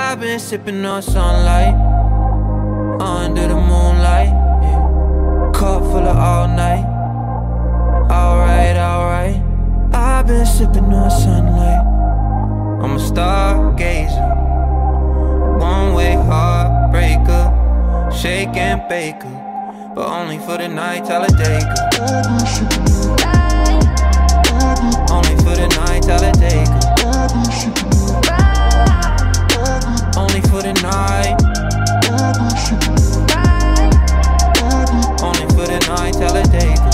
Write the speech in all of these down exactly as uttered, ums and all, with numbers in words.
I've been sipping on sunlight under the moonlight, yeah. Cup full of all night. Alright, alright. I've been sipping on sunlight. I'm a stargazer, one-way heartbreaker, shake and baker, but only for the night, Talladega. Only for the night, Talladega. Only for the night. Only for the night, Talladega.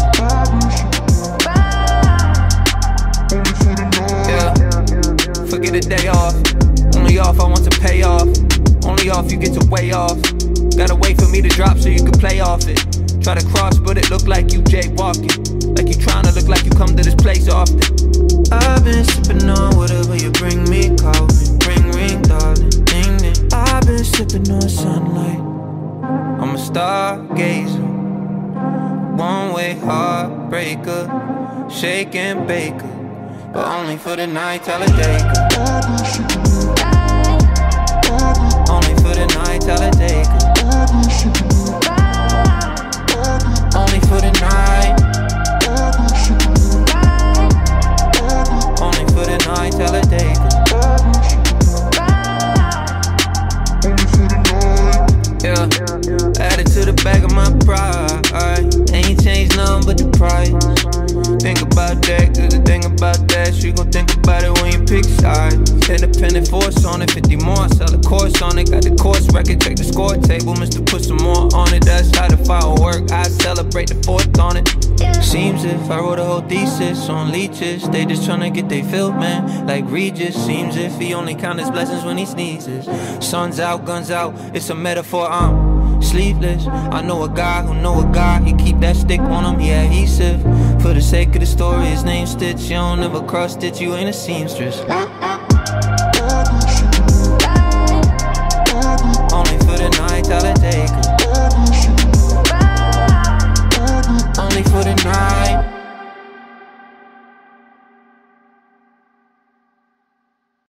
Yeah, forget a day off. Only off I want to pay off. Only off you get to way off. Gotta wait for me to drop so you can play off it. Try to cross but it look like you jaywalking, like you tryna look like you come to this place often. I've been sipping on whatever you bring me, call me, ring ring darling, ding ding. I've been sipping on sunlight. I'm a stargazer, one-way heartbreaker, shake and baker, but only for the night, Talladega. Only for the night, Talladega. Only for the night. Only for the night, Talladega. Yeah, added to the back of my pride. Ain't changed nothing but the price. Think about that, cause the thing about that, you gon' think about it when you pick sides. Independent force on it, fifty more, sell a course on it. Got the course record, check the score table, Mister Put some more on it. That's how the firework, I celebrate the fourth on it. Seems if I wrote a whole thesis on leeches, they just tryna get they filled, man, like Regis. Seems if he only count his blessings when he sneezes. Sun's out, guns out, it's a metaphor, I'm sleepless. I know a guy who know a guy, he keep that stick on him, yeah, adhesive. For the sake of the story, his name's Stitch. You don't ever cross stitch, you ain't a seamstress.